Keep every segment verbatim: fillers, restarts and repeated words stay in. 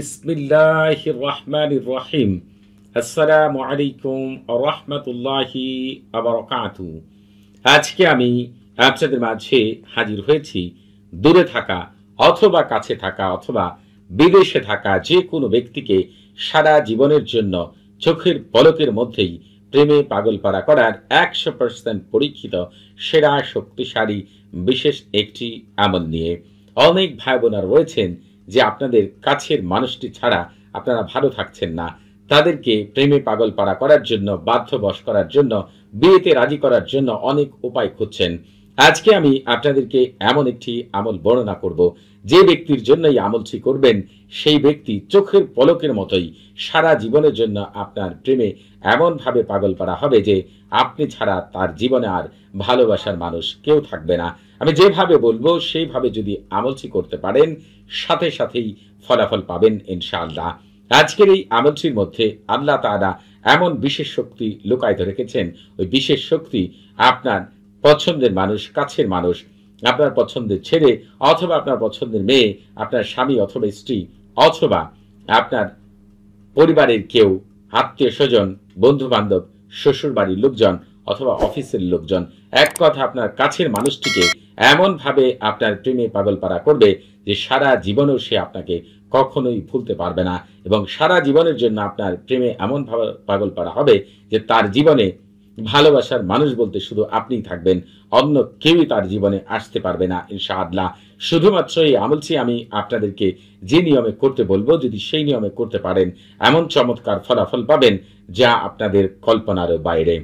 বিসমিল্লাহির রহমানির রহিম। আসসালামু আলাইকুম ওয়া রাহমাতুল্লাহি ওয়া বারাকাতুহু। আজকে আমি আপনাদের মাঝে হাজির হয়েছি দূরে থাকা অথবা কাছে থাকা অথবা বিদেশে থাকা যে কোনো ব্যক্তিকে সারা জীবনের জন্য চোখের পলকের মধ্যেই প্রেমে পাগল পারা করার একশো পার্সেন্ট পরীক্ষিত সেরা শক্তিশালী বিশেষ একটি আমল নিয়ে। অনেক ভাই বোনেরা রয়েছেন যে আপনাদের কাছের মানুষটি ছাড়া আপনারা ভালো থাকছেন না, তাদেরকে প্রেমে পাগল পারা করার জন্য, বাধ্যবশ করার জন্য, বিয়েতে রাজি করার জন্য অনেক উপায় খুঁজছেন। আজকে আমি আপনাদেরকে এমন একটি আমল বর্ণনা করব, যে ব্যক্তির জন্য এই আমলটি করবেন সেই ব্যক্তি চোখের পলকের মতোই সারা জীবনের জন্য আপনার প্রেমে এমনভাবে পাগল পারা হবে যে আপনি ছাড়া তার জীবনে আর ভালোবাসার মানুষ কেউ থাকবে না। আমি যেভাবে বলবো সেইভাবে যদি আমলটি করতে পারেন সাথে সাথেই ফলাফল পাবেন ইনশাআল্লাহ। আজকের এই আমলটির মধ্যে আল্লাহ তাআলা এমন বিশেষ শক্তি লুকায়িত রেখেছেন। ওই বিশেষ শক্তি আপনার পছন্দের মানুষ, কাছের মানুষ, আপনার পছন্দের ছেলে অথবা আপনার পছন্দের মেয়ে, আপনার স্বামী অথবা স্ত্রী অথবা আপনার পরিবারের কেউ, আত্মীয় স্বজন, বন্ধু বান্ধব, শ্বশুর বাড়ির লোকজন অথবা অফিসের লোকজন, এক কথা আপনার কাছের মানুষটিকে এমন ভাবে আপনার প্রেমে পাগল পারা করবে যে সারা জীবনেও সে আপনাকে কখনোই ভুলতে পারবে না, এবং সারা জীবনের জন্য আপনার প্রেমে এমন ভাবে পাগল পারা হবে যে তার জীবনে ভালোবাসার মানুষ বলতে শুধু আপনিই থাকবেন, অন্য কেউই তার জীবনে আসতে পারবে না ইনশাআল্লাহ। শুধুমাত্র এই আমলটি আমি আপনাদেরকে যে নিয়মে করতে বলবো, যদি সেই নিয়মে করতে পারেন এমন চমৎকার ফলাফল পাবেন যা আপনাদের কল্পনারও বাইরে।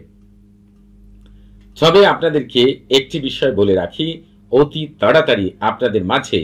তবে আপনাদেরকে একটি বিষয় বলে রাখি, অতি তাড়াতাড়ি আপনাদের মাঝে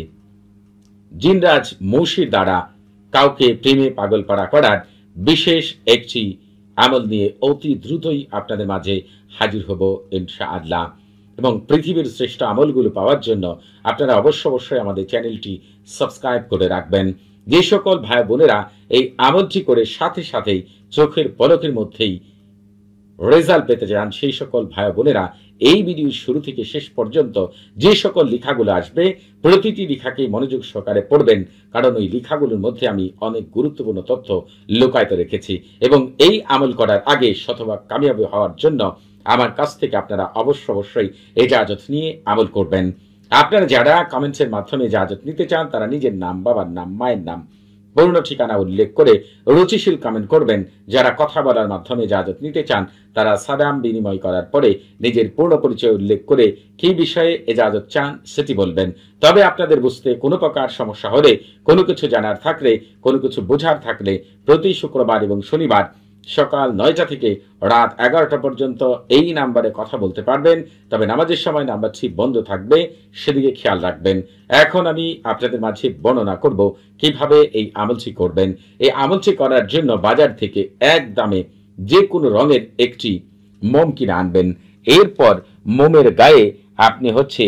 জিনরাজ মৌসির দ্বারা কাউকে প্রেমে পাগল পারা করার বিশেষ একটি আমল নিয়ে অতি দ্রুতই আপনাদের মাঝে হাজির হব ইনশাআল্লাহ। এবং পৃথিবীর শ্রেষ্ঠ আমলগুলো পাওয়ার জন্য আপনারা অবশ্য অবশ্যই আমাদের চ্যানেলটি সাবস্ক্রাইব করে রাখবেন। যে সকল ভাই বোনেরা এই আমলটি করে সাথে সাথেই চোখের পলকের মধ্যেই রেজাল্ট পেতে চান, সেই সকল ভাই বোনেরা এই ভিডিওর শুরু থেকে শেষ পর্যন্ত যে সকল লেখাগুলো আসবে প্রতিটি লেখাকেই মনোযোগ সহকারে পড়বেন, কারণ ওই লেখাগুলোর মধ্যে আমি অনেক গুরুত্বপূর্ণ তথ্য লুকায়িত রেখেছি। এবং এই আমল করার আগে শতভাগ কামিয়াবি হওয়ার জন্য আমার কাছ থেকে আপনারা অবশ্য অবশ্যই ইজাজত নিয়ে আমল করবেন। আপনারা যারা কমেন্টসের মাধ্যমে ইজাজত নিতে চান তারা নিজের নাম, বাবার নাম, মায়ের নাম, পূর্ণ ঠিকানা উল্লেখ করে রুচিশীল কমেন্ট করবেন। যারা কথা বলার মাধ্যমে ইজাজত নিতে চান তারা সালাম বিনিময় করার পরে নিজের পূর্ণ পরিচয় উল্লেখ করে কি বিষয়ে ইজাজত চান সেটি বলবেন। তবে আপনাদের বুঝতে কোনো প্রকার সমস্যা হলে, কোনো কিছু জানার থাকলে, কোনো কিছু বোঝার থাকলে প্রতি শুক্রবার এবং শনিবার সকাল নয়টা থেকে রাত এগারোটা পর্যন্ত এই নাম্বারে কথা বলতে পারবেন। তবে নামাজের সময় নাম্বারটি বন্ধ থাকবে, সেদিকে খেয়াল রাখবেন। এখন আমি আপনাদের মাঝে বর্ণনা করব কিভাবে এই আমলটি করবেন। এই আমলটি করার জন্য বাজার থেকে এক দামে যে কোনো রঙের একটি মোম কিনে আনবেন। এরপর মোমের গায়ে আপনি হচ্ছে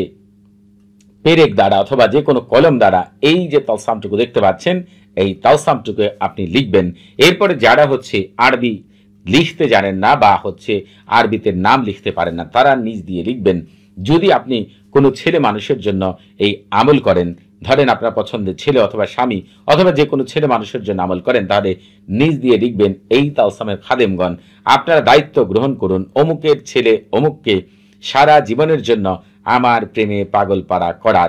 পেরেক দ্বারা অথবা যে কোনো কলম দ্বারা এই যে তালসামটুকু দেখতে পাচ্ছেন এই তালসামটুকু আপনি লিখবেন। এরপরে যারা হচ্ছে আরবি লিখতে জানেন না বা হচ্ছে আরবিতে নাম লিখতে পারেন না তারা নিজ দিয়ে লিখবেন। যদি আপনি কোনো ছেলে মানুষের জন্য এই আমল করেন, ধরেন আপনার পছন্দের ছেলে অথবা স্বামী অথবা যে কোনো ছেলে মানুষের জন্য আমল করেন, তাহলে নিজ দিয়ে লিখবেন, এই তালসামের খাদেমগণ আপনারা দায়িত্ব গ্রহণ করুন, অমুকের ছেলে অমুককে সারা জীবনের জন্য আমার প্রেমে পাগল পারা করার,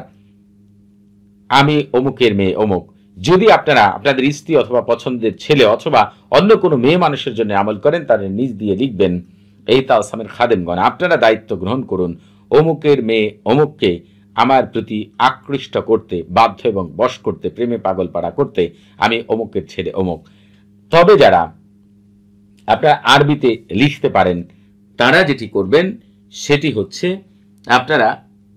আমি অমুকের মেয়ে অমুক। যদি আপনারা আপনাদের স্ত্রী অথবা পছন্দের ছেলে অথবা অন্য কোনো মেয়ে মানুষের জন্য আমল করেন তাহলে নিজ দিয়ে লিখবেন, এই তালসামের খাদেমগণ আপনারা দায়িত্ব গ্রহণ করুন, অমুকের মেয়ে অমুককে আমার প্রতি আকৃষ্ট করতে, বাধ্য এবং বশ করতে, প্রেমে পাগল পারা করতে আমি অমুকের ছেলে অমুক। তবে যারা আপনারা আরবিতে লিখতে পারেন তারা যেটি করবেন সেটি হচ্ছে, আপনারা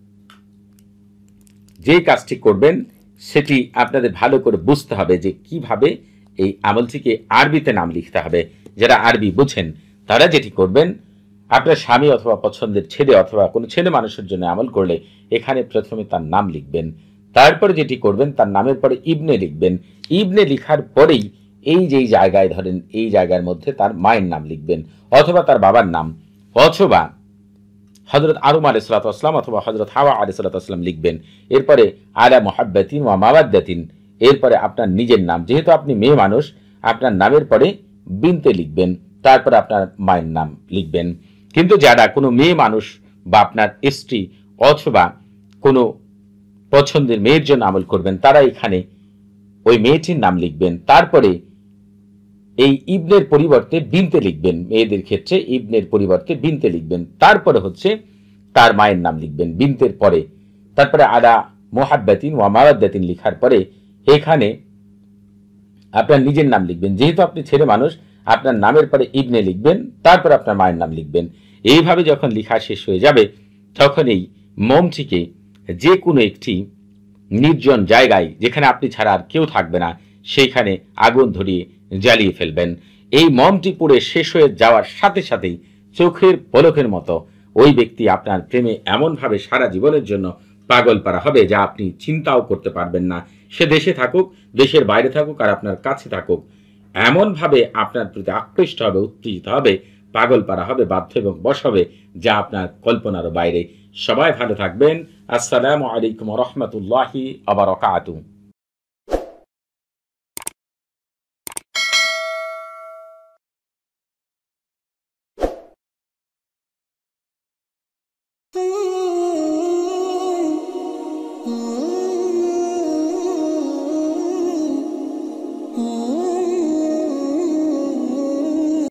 যে কাজটি করবেন সেটি আপনাদের ভালো করে বুঝতে হবে যে কিভাবে এই আমলটিকে আরবিতে নাম লিখতে হবে। যারা আরবি বুঝেন তারা যেটি করবেন, আপনার স্বামী অথবা পছন্দের ছেলে অথবা কোনো ছেলে মানুষের জন্য আমল করলে এখানে প্রথমে তার নাম লিখবেন। তারপরে যেটি করবেন তার নামের পরে ইবনে লিখবেন। ইবনে লিখার পরেই এই যেই জায়গায় ধরেন এই জায়গার মধ্যে তার মায়ের নাম লিখবেন অথবা তার বাবার নাম অথবা হযরত আদম আলাইহিস সালাতু ওয়াস সালাম অথবা হযরত হাওয়া আলাইহিস সালাতু ওয়াস সালাম লিখবেন। এরপরে আলা মুহাব্বাতিন ওয়া মাওয়াদ্দাতিন এরপরে আপনার নিজের নাম, যেহেতু আপনি মেয়ে মানুষ আপনার নামের পরে বিনতে লিখবেন, তারপরে আপনার মায়ের নাম লিখবেন। কিন্তু যারা কোনো মেয়ে মানুষ বা আপনার স্ত্রী অথবা কোনো পছন্দের মেয়ের জন্য আমল করবেন, তারা এখানে ওই মেয়েটির নাম লিখবেন, তারপরে এই ইবনের পরিবর্তে বিনতে লিখবেন। মেয়েদের ক্ষেত্রে ইবনের পরিবর্তে বিনতে লিখবেন, তারপরে হচ্ছে তার মায়ের নাম লিখবেন বিনতের পরে। তারপরে আলা মোহাব্বাতিন ওয়া মাওয়াদ্দাতিন লিখার পরে এখানে আপনার নিজের নাম লিখবেন। যেহেতু আপনি ছেলে মানুষ আপনার নামের পরে ইবনে লিখবেন, তারপর আপনার মায়ের নাম লিখবেন। এইভাবে যখন লেখা শেষ হয়ে যাবে তখন এই মোমটিকে যে কোনো একটি নির্জন জায়গায়, যেখানে আপনি ছাড়া আর কেউ থাকবে না, সেইখানে আগুন ধরিয়ে জ্বালিয়ে ফেলবেন। এই মোমটি পুড়ে শেষ হয়ে যাওয়ার সাথে সাথেই চোখের পলকের মতো ওই ব্যক্তি আপনার প্রেমে এমনভাবে সারা জীবনের জন্য পাগল পারা হবে যা আপনি চিন্তাও করতে পারবেন না। সে দেশে থাকুক, দেশের বাইরে থাকুক, আর আপনার কাছে থাকুক, এমনভাবে আপনার প্রতি আকৃষ্ট হবে, উত্তেজিত হবে, পাগল পারা হবে, বাধ্য এবং বশ হবে, যা আপনার কল্পনারও বাইরে। সবাই ভালো থাকবেন। আসসালামু আলাইকুম ওয়া রাহমাতুল্লাহি ওয়া বারাকাতুহু।